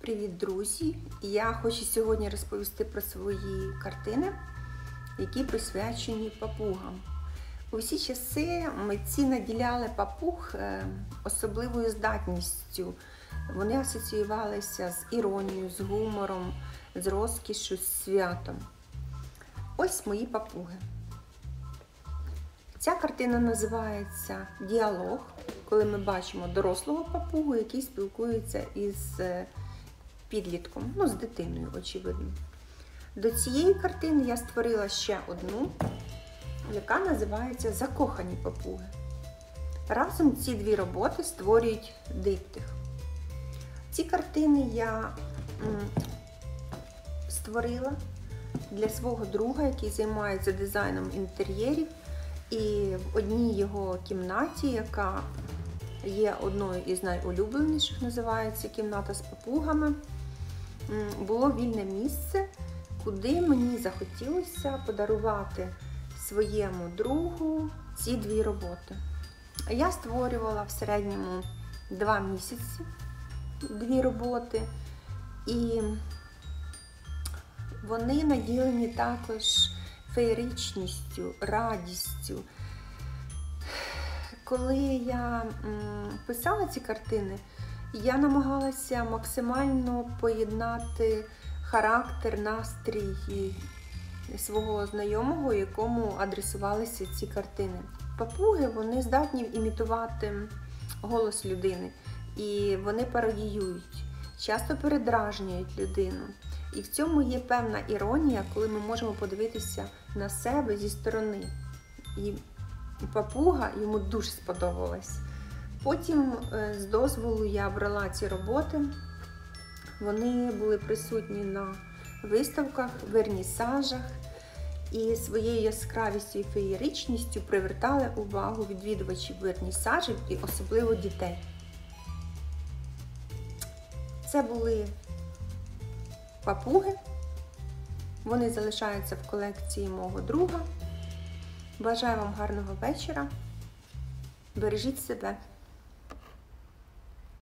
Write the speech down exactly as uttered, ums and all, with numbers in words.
Привіт, друзі! Я хочу сьогодні розповісти про свої картини, які присвячені папугам. У всі часи митці наділяли папуг особливою здатністю. Вони асоціювалися з іронією, з гумором, з розкішшю, з святом. Ось мої папуги. Ця картина називається «Діалог», коли ми бачимо дорослого папугу, який спілкується із підлітком, ну, з дитиною, очевидно. До цієї картини я створила ще одну, яка називається «Закохані папуги». Разом ці дві роботи створюють диптих. Ці картини я створила для свого друга, який займається дизайном інтер'єрів. І в одній його кімнаті, яка є одною із найулюбленіших, називається «Кімната з папугами», було вільне місце, куди мені захотілося подарувати своєму другу ці дві роботи. Я створювала в середньому два місяці дві роботи, і вони наділені також феєричністю, радістю. Коли я писала ці картини, я намагалася максимально поєднати характер, настрій свого знайомого, якому адресувалися ці картини. Папуги, вони здатні імітувати голос людини, і вони пародіюють, часто передражнюють людину. І в цьому є певна іронія, коли ми можемо подивитися на себе зі сторони. І папуга йому дуже сподобалась. Потім з дозволу я брала ці роботи. Вони були присутні на виставках, вернісажах і своєю яскравістю і феєричністю привертали увагу відвідувачів вернісажів і особливо дітей. Це були папуги. Вони залишаються в колекції мого друга. Бажаю вам гарного вечора. Бережіть себе.